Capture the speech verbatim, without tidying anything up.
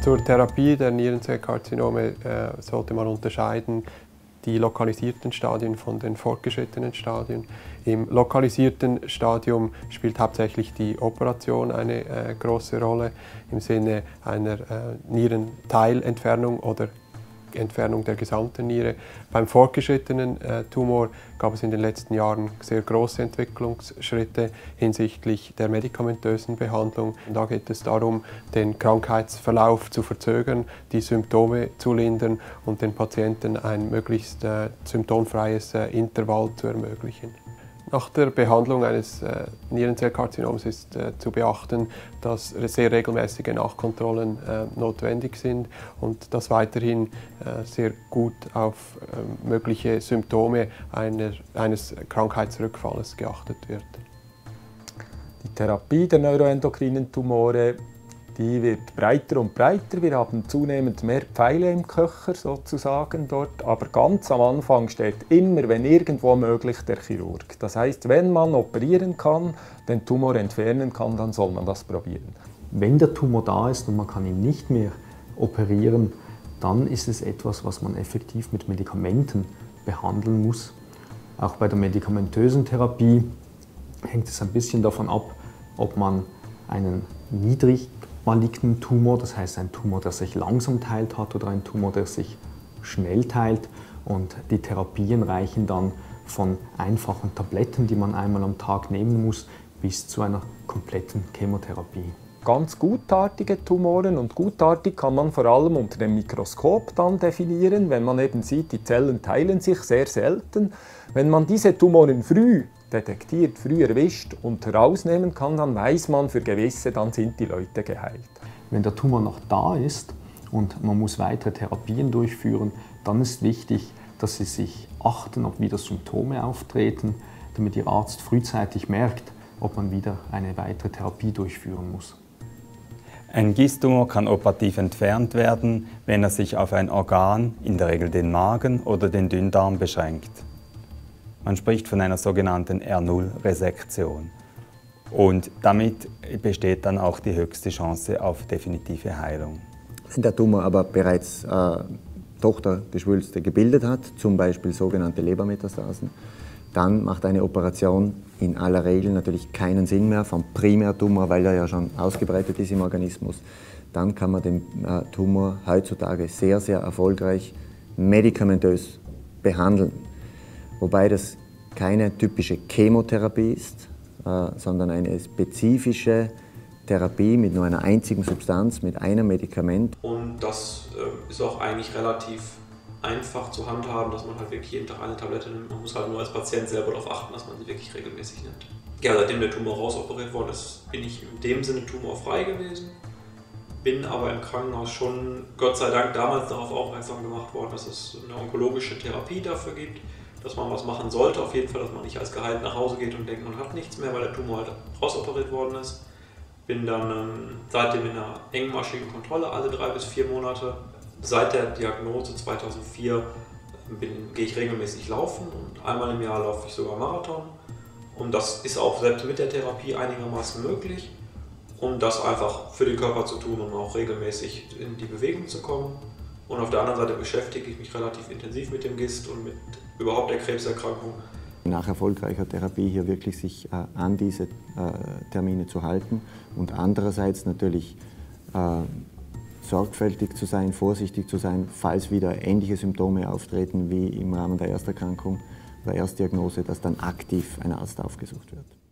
Zur Therapie der Nierenzellkarzinome äh, sollte man unterscheiden die lokalisierten Stadien von den fortgeschrittenen Stadien. Im lokalisierten Stadium spielt hauptsächlich die Operation eine äh, große Rolle im Sinne einer äh, Nierenteilentfernung oder Entfernung der gesamten Niere. Beim fortgeschrittenen äh, Tumor gab es in den letzten Jahren sehr große Entwicklungsschritte hinsichtlich der medikamentösen Behandlung. Und da geht es darum, den Krankheitsverlauf zu verzögern, die Symptome zu lindern und den Patienten ein möglichst äh, symptomfreies äh, Intervall zu ermöglichen. Nach der Behandlung eines äh, Nierenzellkarzinoms ist äh, zu beachten, dass sehr regelmäßige Nachkontrollen äh, notwendig sind und dass weiterhin äh, sehr gut auf äh, mögliche Symptome einer, eines Krankheitsrückfalls geachtet wird. Die Therapie der neuroendokrinen Tumore, die wird breiter und breiter. Wir haben zunehmend mehr Pfeile im Köcher sozusagen dort. Aber ganz am Anfang steht immer, wenn irgendwo möglich, der Chirurg. Das heißt, wenn man operieren kann, den Tumor entfernen kann, dann soll man das probieren. Wenn der Tumor da ist und man kann ihn nicht mehr operieren, dann ist es etwas, was man effektiv mit Medikamenten behandeln muss. Auch bei der medikamentösen Therapie hängt es ein bisschen davon ab, ob man einen niedrig malignen Tumor, das heißt ein Tumor, der sich langsam teilt hat oder ein Tumor, der sich schnell teilt. Und die Therapien reichen dann von einfachen Tabletten, die man einmal am Tag nehmen muss, bis zu einer kompletten Chemotherapie. Ganz gutartige Tumoren, und gutartig kann man vor allem unter dem Mikroskop dann definieren, wenn man eben sieht, die Zellen teilen sich sehr selten. Wenn man diese Tumoren früh detektiert, früh erwischt und herausnehmen kann, dann weiß man für gewisse, dann sind die Leute geheilt. Wenn der Tumor noch da ist und man muss weitere Therapien durchführen, dann ist wichtig, dass Sie sich achten, ob wieder Symptome auftreten, damit Ihr Arzt frühzeitig merkt, ob man wieder eine weitere Therapie durchführen muss. Ein Gisttumor kann operativ entfernt werden, wenn er sich auf ein Organ, in der Regel den Magen oder den Dünndarm, beschränkt. Man spricht von einer sogenannten R null Resektion. Und damit besteht dann auch die höchste Chance auf definitive Heilung. Wenn der Tumor aber bereits äh, Tochtergeschwülste gebildet hat, zum Beispiel sogenannte Lebermetastasen, dann macht eine Operation in aller Regel natürlich keinen Sinn mehr vom Primärtumor, weil er ja schon ausgebreitet ist im Organismus. Dann kann man den äh, Tumor heutzutage sehr, sehr erfolgreich medikamentös behandeln. Wobei das keine typische Chemotherapie ist, äh, sondern eine spezifische Therapie mit nur einer einzigen Substanz, mit einem Medikament. Und das äh, ist auch eigentlich relativ einfach zu handhaben, dass man halt wirklich jeden Tag eine Tablette nimmt. Man muss halt nur als Patient selber darauf achten, dass man sie wirklich regelmäßig nimmt. Ja, seitdem der Tumor rausoperiert worden ist, bin ich in dem Sinne tumorfrei gewesen. Bin aber im Krankenhaus schon, Gott sei Dank, damals darauf aufmerksam gemacht worden, dass es eine onkologische Therapie dafür gibt, dass man was machen sollte. Auf jeden Fall, dass man nicht als geheilt nach Hause geht und denkt, man hat nichts mehr, weil der Tumor halt rausoperiert worden ist. Bin dann ähm, seitdem in einer engmaschigen Kontrolle, alle drei bis vier Monate. Seit der Diagnose zweitausendvier bin, gehe ich regelmäßig laufen und einmal im Jahr laufe ich sogar Marathon. Und das ist auch selbst mit der Therapie einigermaßen möglich, um das einfach für den Körper zu tun, um auch regelmäßig in die Bewegung zu kommen. Und auf der anderen Seite beschäftige ich mich relativ intensiv mit dem Gist und mit überhaupt der Krebserkrankung. Nach erfolgreicher Therapie hier wirklich sich äh, an diese äh, Termine zu halten und andererseits natürlich äh, sorgfältig zu sein, vorsichtig zu sein, falls wieder ähnliche Symptome auftreten wie im Rahmen der Ersterkrankung oder Erstdiagnose, dass dann aktiv ein Arzt aufgesucht wird.